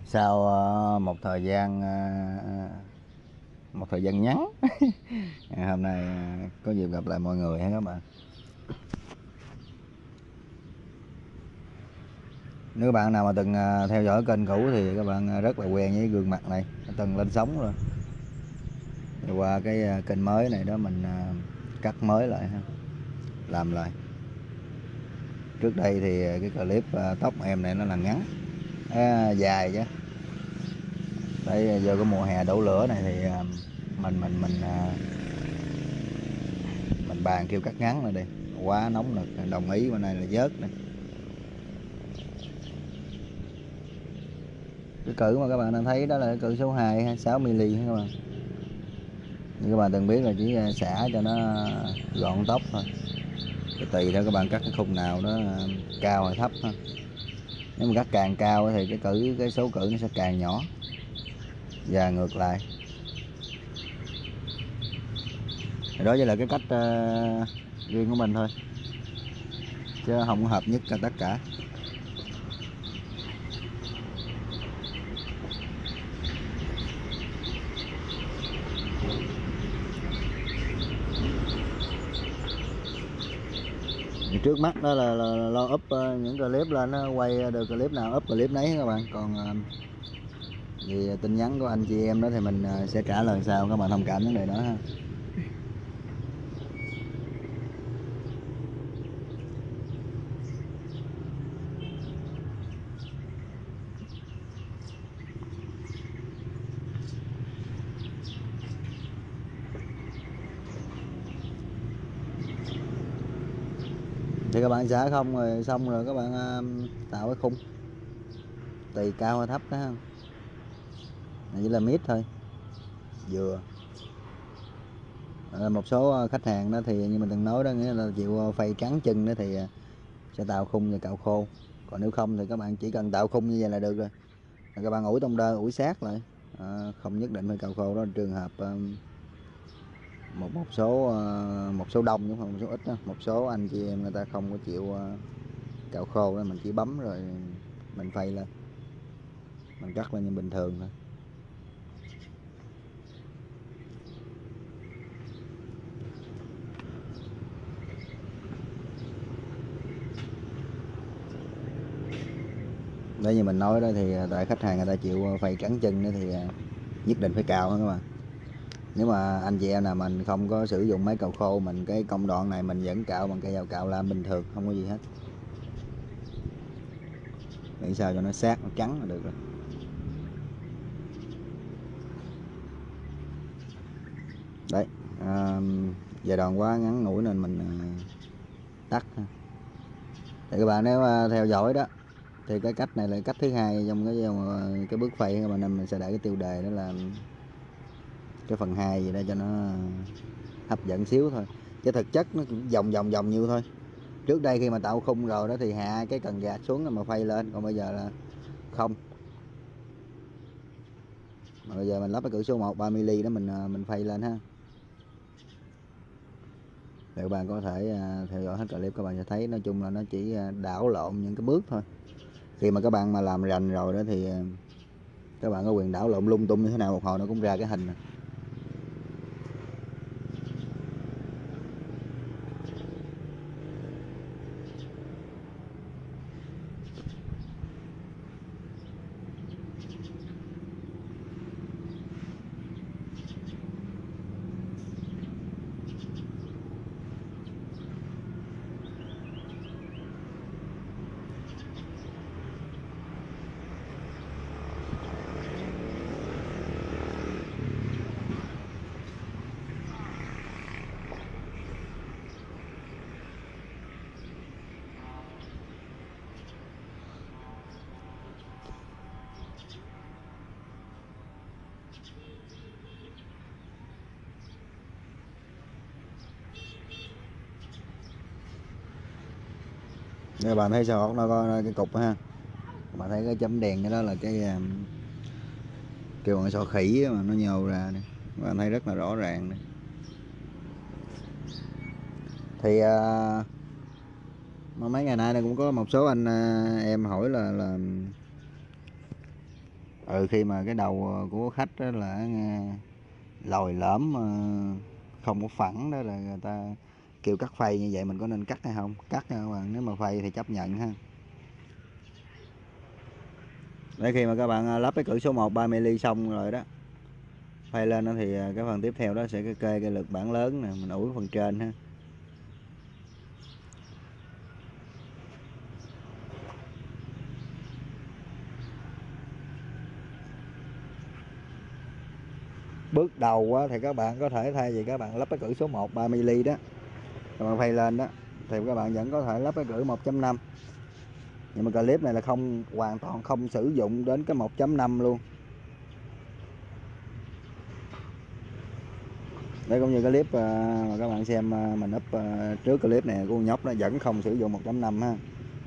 Sau một thời gian ngắn hôm nay có dịp gặp lại mọi người ha các bạn. Nếu các bạn nào mà từng theo dõi kênh cũ thì các bạn rất là quen với gương mặt này, từng lên sóng rồi. Thì qua cái kênh mới này đó mình cắt mới lại ha, làm lại. Trước đây thì cái clip tóc em này nó là ngắn, dài chứ. Tại giờ cái mùa hè đổ lửa này thì mình bàn kêu cắt ngắn lại đi, quá nóng nực, đồng ý bên này là vớt này. Cái cự mà các bạn đang thấy đó là cái cự số 2 6mm các bạn. Như các bạn từng biết là chỉ xả cho nó gọn tóc thôi. Thì tùy theo các bạn cắt cái khung nào đó cao hay thấp ha. Nếu mà cắt càng cao thì cái số cự nó sẽ càng nhỏ và ngược lại. Thì đó chỉ là cái cách riêng của mình thôi, chứ không có hợp nhất cả tất cả. Thì trước mắt đó là lo up những clip lên, nó quay được clip nào up clip nấy các bạn. Còn vì tin nhắn của anh chị em đó thì mình sẽ trả lời sau, các bạn thông cảm vấn đề đó ha. Thì các bạn xả không rồi xong rồi các bạn tạo cái khung tùy cao hay thấp đó ha. Này chỉ là mít thôi, vừa. Một số khách hàng đó thì như mình từng nói đó, nghĩa là chịu phay trắng chân đó thì sẽ tạo khung và cạo khô. Còn nếu không thì các bạn chỉ cần tạo khung như vậy là được rồi. Các bạn ủi tông đơ, ủi sát lại, không nhất định phải cạo khô. Đó là trường hợp một số đông chứ không một số ít đó. Một số anh chị em người ta không có chịu cạo khô đó, mình chỉ bấm rồi mình phay lên, mình cắt lên như bình thường thôi. Đấy, như mình nói đó thì tại khách hàng người ta chịu phay trắng chân đó thì nhất định phải cạo các bạn. Nếu mà anh chị em nào mình không có sử dụng máy cạo khô, mình cái công đoạn này mình vẫn cạo bằng cây dao cạo lam bình thường, không có gì hết. Miễn sao cho nó sát, nó trắng là được rồi. Đấy, giai đoạn quá ngắn ngủi nên mình tắt ha. Thì các bạn nếu theo dõi đó thì cái cách này là cách thứ hai trong cái bước phay các bạn, nên mình sẽ để cái tiêu đề đó là cái phần 2 gì đó cho nó hấp dẫn xíu thôi, chứ thực chất nó cũng vòng như thôi. Trước đây khi mà tạo khung rồi đó thì hạ cái cần gạt xuống mà phay lên, còn bây giờ là không. Mà bây giờ mình lắp cái cử số 1 3mm đó mình phay lên ha. Thì các bạn có thể theo dõi hết clip, các bạn sẽ thấy nói chung là nó chỉ đảo lộn những cái bước thôi. Khi mà các bạn mà làm rành rồi đó thì các bạn có quyền đảo lộn lung tung như thế nào, một hồi nó cũng ra cái hình này. Các bạn thấy sao, nó có cái cục đó ha. Các bạn thấy cái chấm đèn cái đó là cái kêu bằng sọ khỉ mà nó nhô ra này. Các bạn thấy rất là rõ ràng này. Thì mà mấy ngày nay cũng có một số anh em hỏi là Khi mà cái đầu của khách đó là lồi lõm, không có phẳng đó, là người ta kêu cắt phay như vậy, mình có nên cắt hay không? Cắt nha các bạn, nếu mà phay thì chấp nhận ha. Để khi mà các bạn lắp cái cửa số 1 30mm xong rồi đó, phay lên đó thì cái phần tiếp theo đó sẽ kê cái lực bản lớn nè, mình ủi phần trên ha. Bước đầu thì các bạn có thể thay vì các bạn lắp cái cửa số 1 30mm đó, các bạn phay lên đó thì các bạn vẫn có thể lắp cái cửa 1.5. Nhưng mà clip này là hoàn toàn không sử dụng đến cái 1.5 luôn. Đây cũng như cái clip mà các bạn xem mình up trước clip này của con nhóc nó vẫn không sử dụng 1.5 ha.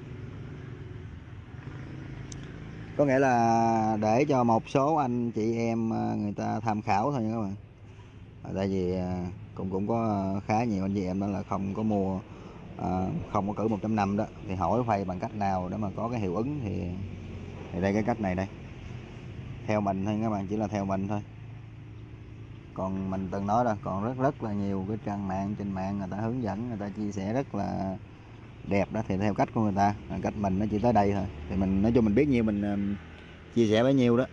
Có nghĩa là để cho một số anh chị em người ta tham khảo thôi nha các bạn. Tại vì cũng có khá nhiều anh chị em đó là không có mua, không có cử 1.5 đó, thì hỏi phay bằng cách nào để mà có cái hiệu ứng thì đây cái cách này đây. Theo mình thôi các bạn, chỉ là theo mình thôi. Còn mình từng nói là còn rất là nhiều cái trang mạng trên mạng người ta hướng dẫn, người ta chia sẻ rất là đẹp đó, thì theo cách của người ta. Cách mình nó chỉ tới đây thôi, thì mình nói chung mình biết nhiêu mình chia sẻ bấy nhiêu đó.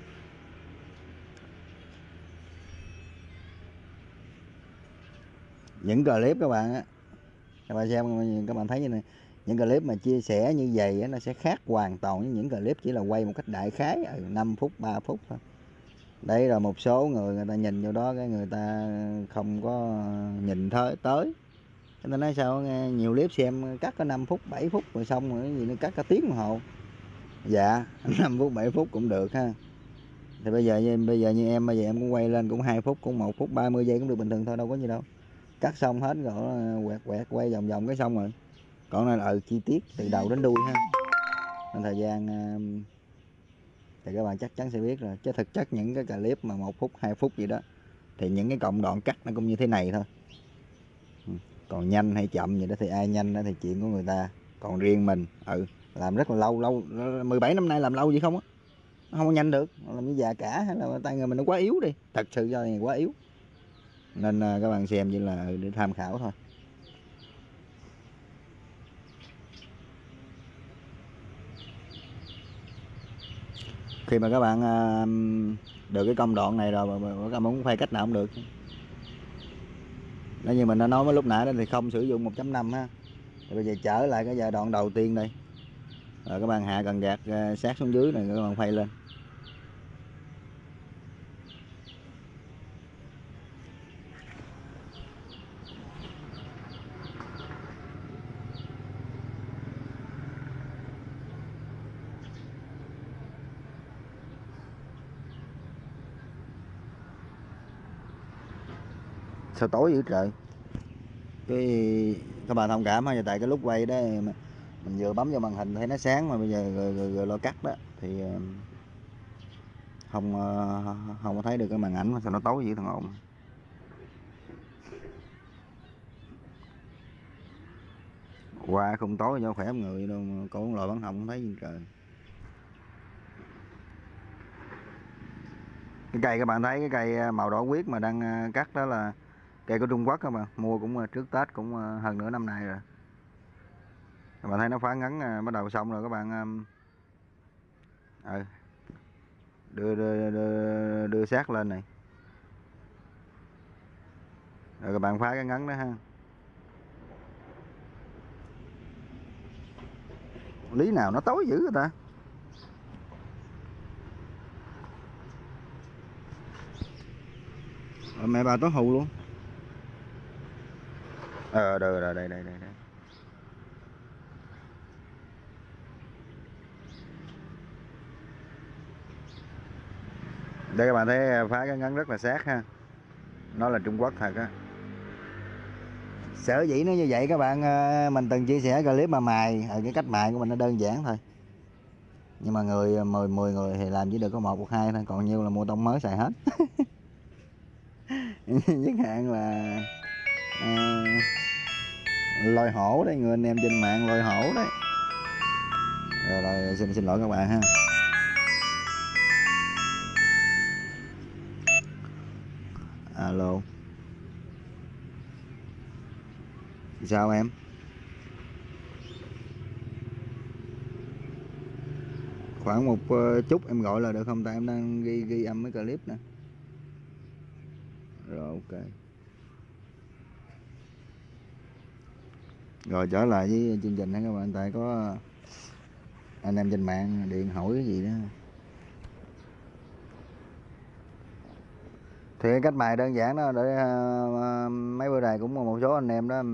Những clip các bạn á, các bạn xem các bạn thấy như này, những clip mà chia sẻ như vậy á, nó sẽ khác hoàn toàn với những clip chỉ là quay một cách đại khái 5 phút 3 phút thôi. Đây là một số người ta nhìn vô đó, cái người ta không có nhìn tới. Người ta nói sao nghe nhiều clip xem cắt có 5 phút 7 phút rồi xong rồi, cái gì nó cắt cả tiếng đồng hồ. Dạ 5 phút 7 phút cũng được ha. Thì bây giờ như em cũng quay lên cũng 2 phút, cũng 1 phút 30 giây cũng được bình thường thôi, đâu có gì đâu. Cắt xong hết rồi quẹt quay vòng vòng cái xong rồi. Còn này là chi tiết từ đầu đến đuôi ha. Nên thời gian thì các bạn chắc chắn sẽ biết rồi. Chứ thực chất những cái clip mà 1 phút 2 phút gì đó thì những cái cộng đoạn cắt nó cũng như thế này thôi. Còn nhanh hay chậm gì đó thì ai nhanh đó thì chuyện của người ta. Còn riêng mình làm rất là lâu 17 năm nay làm lâu gì không á, nó không có nhanh được, làm như già cả hay là tay người mình nó quá yếu đi, thật sự do này quá yếu. Nên các bạn xem chỉ là để tham khảo thôi. Khi mà các bạn được cái công đoạn này rồi mà các bạn muốn phay cách nào cũng được. Nếu như mình đã nói với lúc nãy đó thì không sử dụng 1.5 ha. Thì bây giờ trở lại cái giai đoạn đầu tiên đây. Rồi các bạn hạ cần gạt sát xuống dưới này, các bạn phay lên. Sao tối dữ trời. Các bạn thông cảm ha, tại cái lúc quay đó mình vừa bấm vào màn hình thấy nó sáng, mà bây giờ rồi lo cắt đó thì không có thấy được cái màn ảnh, mà sao nó tối dữ thằng ồn. Qua không tối cho khỏe người đâu mà còn loại bắn hồng không thấy gì trời. Cái cây các bạn thấy, cái cây màu đỏ quyết mà đang cắt đó là cây của Trung Quốc các bạn, mua cũng trước Tết, cũng hơn nửa năm nay rồi. Các bạn thấy nó phá ngấn bắt đầu xong rồi, các bạn đưa sát lên này, rồi các bạn phá cái ngấn đó ha. Lý nào nó tối dữ người ta. Mẹ bà tối hù luôn. Rồi đây. Đây các bạn thấy phá cái ngấn rất là sát ha. Nó là Trung Quốc thật á. Sở dĩ nó như vậy các bạn, mình từng chia sẻ clip mà mài, cái cách mài của mình nó đơn giản thôi. Nhưng mà 10 người thì làm chỉ được có 1 hoặc 2 thôi, còn nhiều là mua tông mới xài hết. Chẳng hạn là lôi hổ đấy, người anh em trên mạng lôi hổ đấy. Rồi xin lỗi các bạn ha. Alo, sao em? Khoảng một chút em gọi là được không? Tại em đang ghi âm mấy clip nè. Rồi ok. Rồi trở lại với chương trình ha các bạn. Tại có anh em trên mạng điện hỏi cái gì đó. Thì cái cách mài đơn giản đó để mấy bữa này cũng một số anh em đó.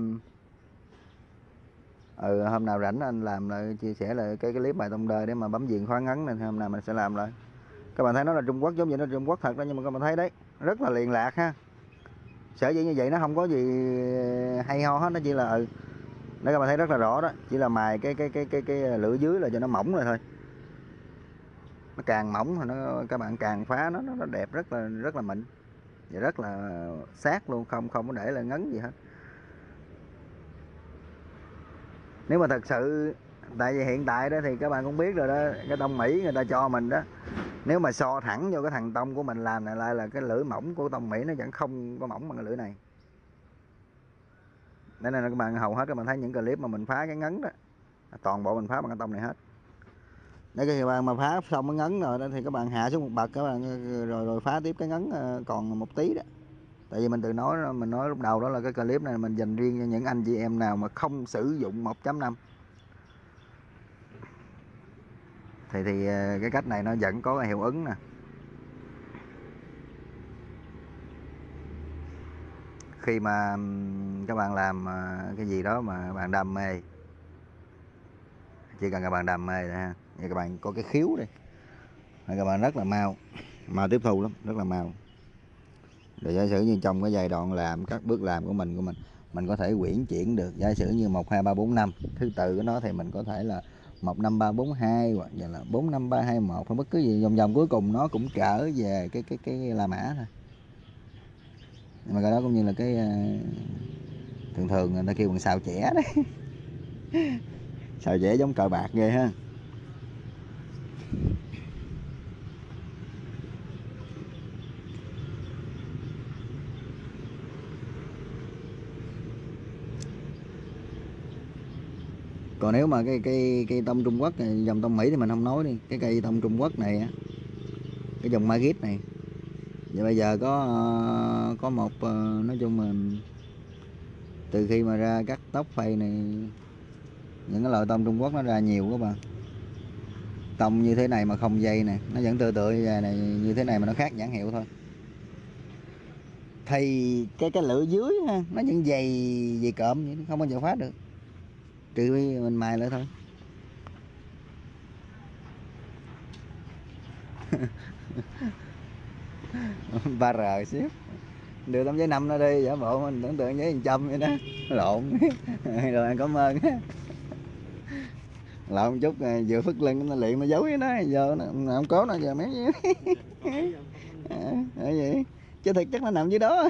Hôm nào rảnh anh làm lại chia sẻ lại cái clip mài tông đời để mà bấm viền khóa ngắn, nên hôm nào mình sẽ làm lại. Các bạn thấy nó là Trung Quốc, giống như nó Trung Quốc thật đó, nhưng mà các bạn thấy đấy, rất là liền lạc ha. Sở dĩ như vậy nó không có gì hay ho hết, nó chỉ là để các bạn thấy rất là rõ đó, chỉ là mài cái lưỡi dưới là cho nó mỏng lại thôi. Nó càng mỏng thì các bạn càng phá nó đẹp, rất là mịn và rất là sát luôn, không có để là ngấn gì hết. Nếu mà thật sự, tại vì hiện tại đó thì các bạn cũng biết rồi đó, cái tông Mỹ người ta cho mình đó, nếu mà so thẳng vô cái thằng tông của mình làm này lại là cái lưỡi mỏng của tông Mỹ nó vẫn không có mỏng bằng cái lưỡi này. Nên là các bạn hầu hết các bạn thấy những clip mà mình phá cái ngấn đó, toàn bộ mình phá bằng cái tông này hết. Để các bạn mà phá xong cái ngấn rồi đó thì các bạn hạ xuống một bậc, các bạn rồi phá tiếp cái ngấn còn một tí đó. Tại vì mình nói lúc đầu đó là cái clip này mình dành riêng cho những anh chị em nào mà không sử dụng 1.5. Thì cái cách này nó vẫn có hiệu ứng nè. Khi mà các bạn làm cái gì đó mà bạn đam mê, chỉ cần các bạn đam mê thôi ha, như các bạn có cái khiếu đi, các bạn rất là mau tiếp thu lắm, rất là mau. Rồi giả sử như trong cái giai đoạn làm, các bước làm của mình có thể quyển chuyển được. Giả sử như 1 2 3 4 5 thứ tự của nó thì mình có thể là 1 5 3 4 2 hoặc là 4 5 3 2 1, hay bất cứ gì vòng vòng cuối cùng nó cũng trở về cái La Mã thôi. Nhưng mà cái đó cũng như là cái thường thường người ta kêu bằng xào chẻ đấy. Xào chẻ giống cờ bạc ghê ha. Còn nếu mà cây tông Trung Quốc này, dòng tông Mỹ thì mình không nói đi, cái cây tông Trung Quốc này á, cái dòng Magit này, vậy bây giờ có một nói chung là từ khi mà ra cắt tóc phay này, những cái loại tông Trung Quốc nó ra nhiều các bạn. Tông như thế này mà không dây nè, nó vẫn tựa như vậy này, như thế này mà nó khác nhãn hiệu thôi. Thì cái lưỡi dưới ha, nó vẫn dày cộm vậy, không bao giờ phá được, trừ khi mình mài lại thôi. Ba r xíu, đưa tấm giấy 5 nó đi, giả bộ mình tưởng tượng giấy 100 vậy đó, lộn. Rồi anh cảm ơn. Lộn một chút vừa phất lưng nó liền nó giấu với nó, giờ nó không có nó giờ mấy gì. Vậy chứ thực chất nó nằm dưới đó.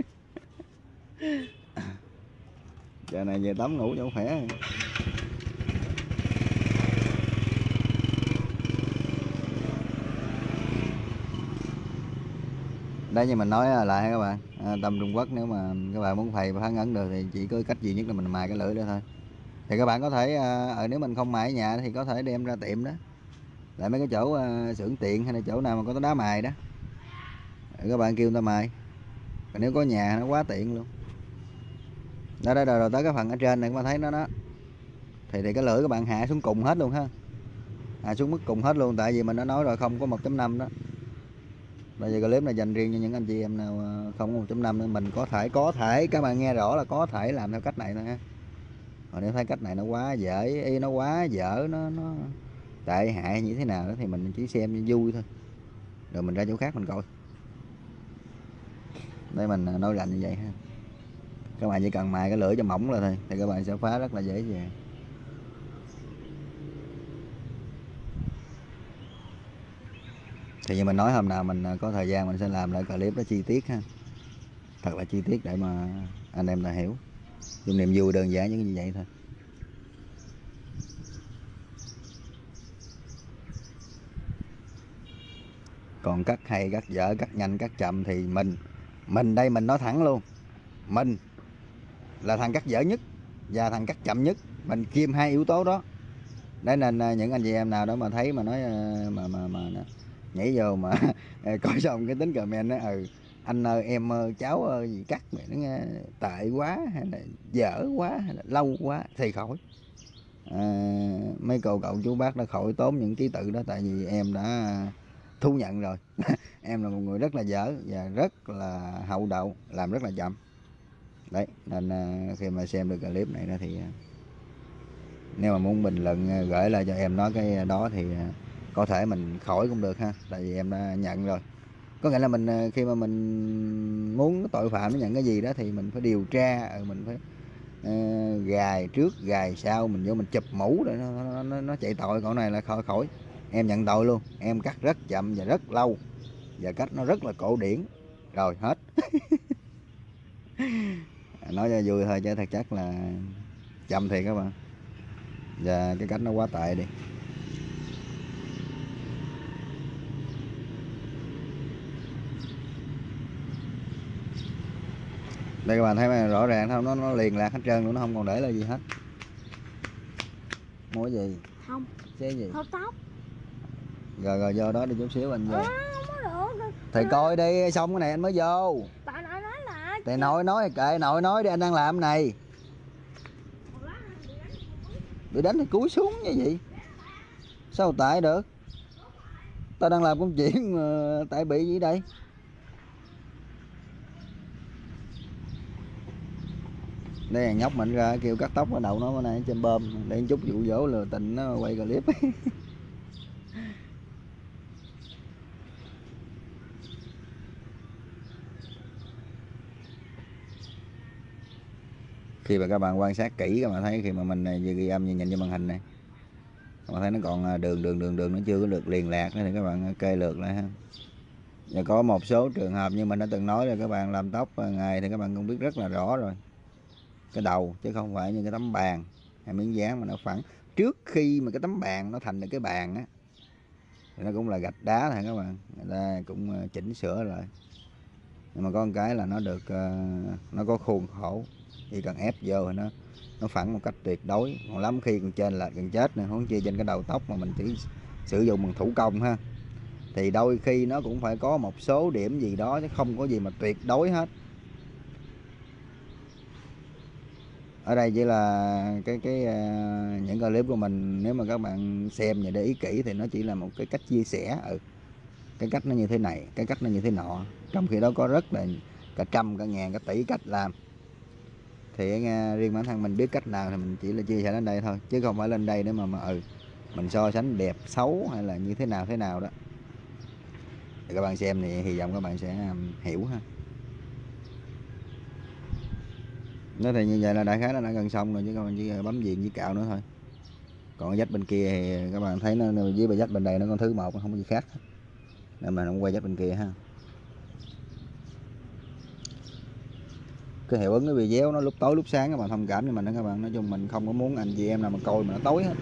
Giờ này về tắm ngủ cho khỏe. Đấy, như mình nói lại các bạn, tầm Trung Quốc nếu mà các bạn muốn phày và phá ngấn được thì chỉ có cách duy nhất là mình mài cái lưỡi đó thôi. Thì các bạn có thể nếu mình không mài ở nhà thì có thể đem ra tiệm đó, lại mấy cái chỗ xưởng tiện hay là chỗ nào mà có đá mài đó, rồi các bạn kêu người ta mài. Còn nếu có nhà nó quá tiện luôn. Đó, rồi tới cái phần ở trên này các bạn thấy nó đó, thì cái lưỡi các bạn hạ xuống cùng hết luôn ha, hạ xuống mức cùng hết luôn. Tại vì mình đã nói rồi, không có 1.5 đó. Bây giờ clip này dành riêng cho những anh chị em nào không có 1.5 nữa. Mình có thể các bạn nghe rõ là có thể làm theo cách này thôi ha. Còn nếu thấy cách này nó quá dễ, nó quá dở, nó tệ hại như thế nào đó thì mình chỉ xem cho vui thôi, rồi mình ra chỗ khác mình coi. Đây mình nói rành như vậy ha. Các bạn chỉ cần mài cái lưỡi cho mỏng là thôi thì các bạn sẽ phá rất là dễ dàng. Thì như mình nói, hôm nào mình có thời gian mình sẽ làm lại clip đó chi tiết ha, thật là chi tiết để mà anh em ta hiểu. Dùng niềm vui đơn giản như vậy thôi. Còn cắt hay cắt dở, cắt nhanh cắt chậm thì Mình đây mình nói thẳng luôn, mình là thằng cắt dở nhất và thằng cắt chậm nhất, mình kiêm hai yếu tố đó. Đấy nên những anh chị em nào đó mà thấy mà nói mà nhảy vô mà coi xong cái tính comment đó, anh ơi em ơi cháu ơi gì cắt mày nó nghe tệ quá hay là dở quá hay là lâu quá thì khỏi. Mấy cậu chú bác đã khỏi tốn những ký tự đó, tại vì em đã thu nhận rồi. Em là một người rất là dở và rất là hậu đậu, làm rất là chậm. Đấy nên khi mà xem được clip này đó thì nếu mà muốn bình luận gửi lại cho em nói cái đó thì có thể mình khỏi cũng được ha, tại vì em đã nhận rồi. Có nghĩa là mình khi mà mình muốn tội phạm nó nhận cái gì đó thì mình phải điều tra, mình phải gài trước gài sau, mình vô mình chụp mũ để nó chạy tội. Còn này là khỏi. Em nhận tội luôn, em cắt rất chậm và rất lâu và cách nó rất là cổ điển rồi hết. Nói cho vui thôi chứ thật chất là chậm thiệt các bạn, và cái cách nó quá tệ đi. Đây các bạn thấy rõ ràng không, nó liền lạc hết trơn luôn, nó không còn để là gì hết. Mua gì? Không. Xe gì? Hộp tóc. Rồi vô đó đi chút xíu anh vô. Không có được. Thì coi đi, xong cái này anh mới vô. Tại nội nói là Thì nội nói kệ nội nói đi, anh đang làm cái này. Bị đánh thì cúi xuống như vậy. Sao tại được? Tao đang làm công chuyện mà tại bị gì đây? Đây nhóc mình ra kêu cắt tóc ở đầu nó bữa nay trên bơm để chút dụ dỗ lừa tình nó quay clip. Khi mà các bạn quan sát kỹ các bạn thấy khi mà mình vừa ghi âm như nhìn trên màn hình này, các bạn thấy nó còn đường nó chưa có được liền lạc nữa, thì các bạn kê lượt lại ha. Và có một số trường hợp như mình đã từng nói rồi, các bạn làm tóc ngày thì các bạn cũng biết rất là rõ rồi, cái đầu chứ không phải như cái tấm bàn hay miếng dán mà nó phẳng. Trước khi mà cái tấm bàn nó thành được cái bàn á thì nó cũng là gạch đá thôi các bạn, người ta cũng chỉnh sửa lại. Nhưng mà có một cái là nó được nó có khuôn khổ, chỉ cần ép vô thì nó phẳng một cách tuyệt đối. Còn lắm khi còn trên là gần chết nữa, huống chi trên cái đầu tóc mà mình chỉ sử dụng bằng thủ công ha, thì đôi khi nó cũng phải có một số điểm gì đó chứ không có gì mà tuyệt đối hết. Ở đây chỉ là những clip của mình, nếu mà các bạn xem và để ý kỹ thì nó chỉ là một cái cách chia sẻ, cái cách nó như thế này, cái cách nó như thế nọ, trong khi đó có rất là cả trăm cả ngàn cả tỷ cách làm. Thì riêng bản thân mình biết cách nào thì mình chỉ là chia sẻ đến đây thôi, chứ không phải lên đây để mà mình so sánh đẹp xấu hay là như thế nào đó. Thì các bạn xem thì hy vọng các bạn sẽ hiểu ha. Nó thì như vậy là đại khái nó đã gần xong rồi, chứ các bạn chỉ bấm viền với cạo nữa thôi. Còn cái dách bên kia thì các bạn thấy nó với bài dách bên đây nó con thứ một, không có gì khác, nên mà không quay dách bên kia ha. Cái hiệu ứng cái video nó lúc tối lúc sáng các bạn thông cảm cho mình đó các bạn. Nói chung mình không có muốn anh chị em nào mà coi mà nó tối hết,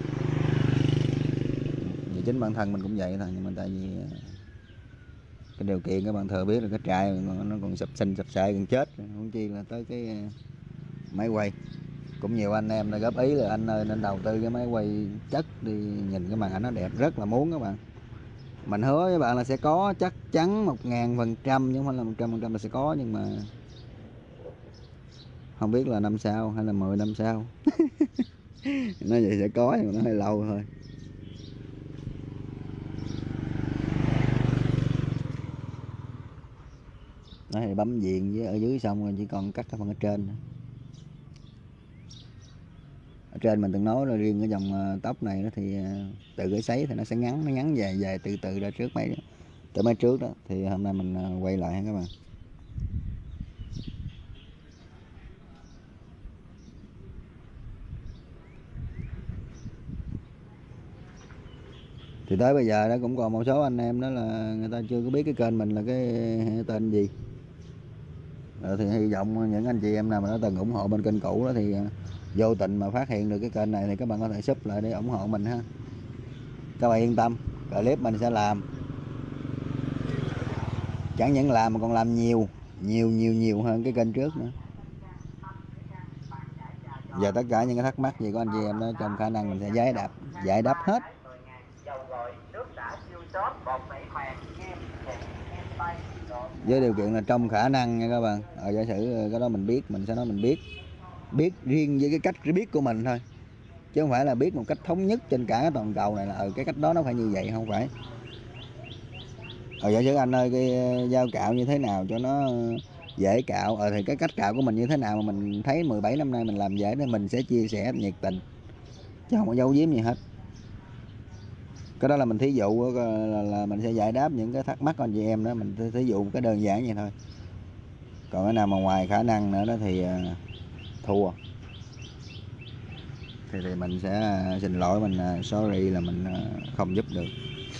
vì chính bản thân mình cũng vậy thôi. Nhưng mà tại vì cái điều kiện các bạn thừa biết là cái trại nó còn sập sinh sập sệ gần chết, không chi là tới cái máy quay. Cũng nhiều anh em đã góp ý là anh ơi nên đầu tư cái máy quay chất đi, nhìn cái màn ảnh nó đẹp, rất là muốn các bạn. Mình hứa với bạn là sẽ có, chắc chắn 1000%, chứ không phải là 100% là sẽ có, nhưng mà không biết là năm sau hay là 10 năm sau. Nói vậy sẽ có nhưng mà nó hơi lâu thôi. Đó thì bấm viền với ở dưới xong rồi chỉ còn cắt cái phần ở trên nữa. Ở trên mình từng nói là riêng cái dòng tóc này đó thì từ cái sấy thì nó sẽ ngắn, nó ngắn dài từ từ ra trước mấy tới mấy trước đó. Thì hôm nay mình quay lại ha các bạn. Thì tới bây giờ đó cũng còn một số anh em đó là người ta chưa có biết cái kênh mình là cái tên gì. Thì hy vọng những anh chị em nào mà đã từng ủng hộ bên kênh cũ đó thì vô tình mà phát hiện được cái kênh này thì các bạn có thể sub lại để ủng hộ mình ha. Các bạn yên tâm, clip mình sẽ làm, chẳng những làm mà còn làm nhiều nhiều hơn cái kênh trước nữa. Giờ tất cả những cái thắc mắc gì của anh chị em đó trong khả năng mình sẽ giải đáp hết. Với điều kiện là trong khả năng nha các bạn. Giả sử cái đó mình biết, mình sẽ nói mình biết riêng với cái cách biết của mình thôi, chứ không phải là biết một cách thống nhất trên cả toàn cầu này là cái cách đó nó phải như vậy, không phải. Giả sử anh ơi cái dao cạo như thế nào cho nó dễ cạo, thì cái cách cạo của mình như thế nào mà mình thấy 17 năm nay mình làm dễ, thì mình sẽ chia sẻ nhiệt tình chứ không có giấu giếm gì hết. Cái đó là mình thí dụ là mình sẽ giải đáp những cái thắc mắc của anh chị em đó, mình thí dụ cái đơn giản vậy thôi. Còn cái nào mà ngoài khả năng nữa đó thì thua thì mình sẽ xin lỗi, mình sorry là mình không giúp được.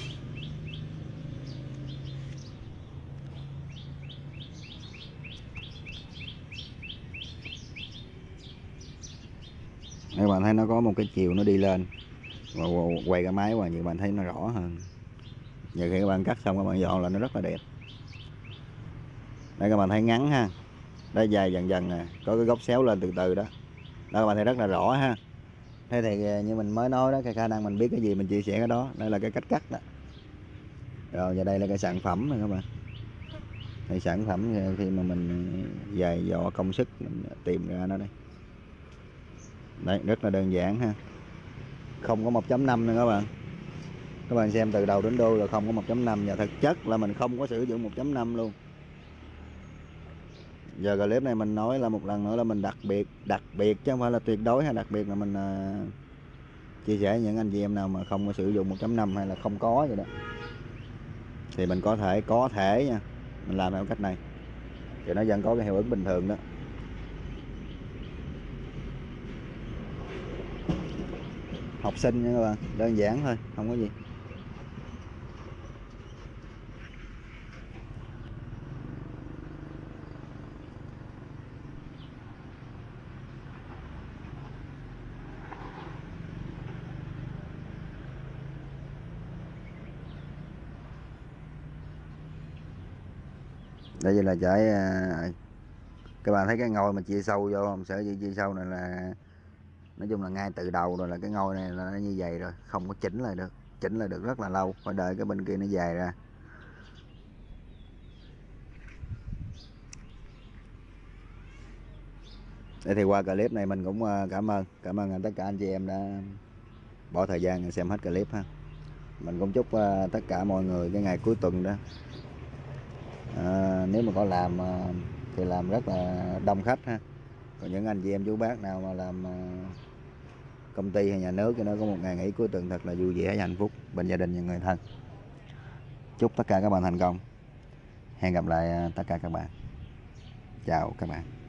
Các bạn thấy nó có một cái chiều nó đi lên, và quay cái máy qua như bạn thấy nó rõ hơn. Giờ khi các bạn cắt xong các bạn dọn là nó rất là đẹp. Đây các bạn thấy ngắn ha, nó dài dần dần nè, có cái góc xéo lên từ từ đó. Đó các bạn thấy rất là rõ ha. Thế thì như mình mới nói đó, cái khả năng mình biết cái gì mình chia sẻ cái đó. Đây là cái cách cắt đó. Rồi và đây là cái sản phẩm này các bạn. Thì sản phẩm khi mà mình dày dò công sức mình tìm ra nó đây. Đấy, rất là đơn giản ha. Không có 1.5 nữa các bạn. Các bạn xem từ đầu đến đuôi là không có 1.5, và thực chất là mình không có sử dụng 1.5 luôn. Giờ clip này mình nói là một lần nữa là mình đặc biệt chứ không phải là tuyệt đối, hay đặc biệt là mình chia sẻ những anh chị em nào mà không có sử dụng 1.5 hay là không có vậy đó, thì mình có thể nha, mình làm theo cách này thì nó vẫn có cái hiệu ứng bình thường đó. Học sinh nha các bạn, đơn giản thôi, không có gì. Đây là chải các bạn thấy cái ngôi mà chia sâu vô không? Sở dĩ chia sâu này là nói chung là ngay từ đầu rồi, là cái ngôi này là nó như vậy rồi, không có chỉnh lại được. Chỉnh lại được rất là lâu, phải đợi cái bên kia nó dài ra. Để thì qua clip này mình cũng cảm ơn tất cả anh chị em đã bỏ thời gian xem hết clip ha. Mình cũng chúc tất cả mọi người cái ngày cuối tuần đó, nếu mà có làm thì làm rất là đông khách ha. Còn những anh chị em chú bác nào mà làm công ty hay nhà nước cho nó có một ngày nghỉ cuối tuần thật là vui vẻ và hạnh phúc bên gia đình và người thân. Chúc tất cả các bạn thành công. Hẹn gặp lại tất cả các bạn. Chào các bạn.